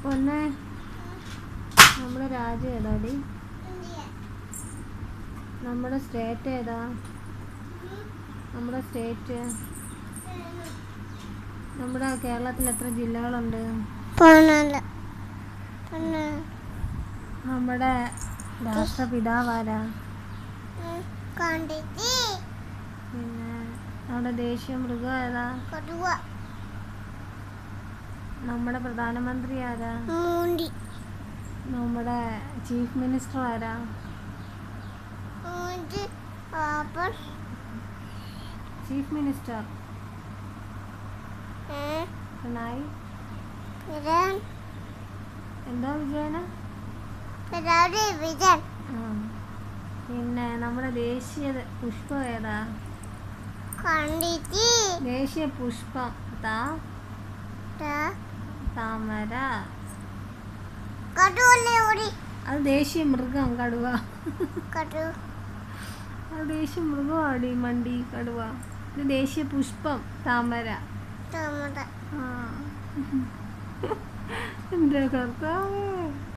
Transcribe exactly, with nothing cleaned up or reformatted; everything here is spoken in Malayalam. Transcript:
പൊന്നെ നമ്മുടെ രാജ്യം ഏതാടി? നമ്മുടെ സ്റ്റേറ്റ് ഏതാ? നമ്മുടെ സ്റ്റേറ്റ് നമ്മുടെ കേരളത്തിൽ എത്ര ജില്ലകളുണ്ട്? നമ്മുടെ രാഷ്ട്രപിതാവാരാ? പിന്നെ നമ്മുടെ ദേശീയ മൃഗം ഏതാ? നമ്മുടെ പ്രധാനമന്ത്രി ആരാ? നമ്മുടെ ചീഫ് മിനിസ്റ്റർ ആരാ? ചീഫ് മിനിസ്റ്റർ പിണറായി എന്താ വിജയന? പിന്നെ നമ്മുടെ ദേശീയ പുഷ്പം ഏതാ? ദേശീയ പുഷ്പം താ താമര. അത് ദേശീയ മൃഗം കടുവ. അത് ദേശീയ മൃഗമാടി മണ്ടി കടുവ. ഇത് ദേശീയ പുഷ്പം താമര. ആ എന്താ കർത്താവേ.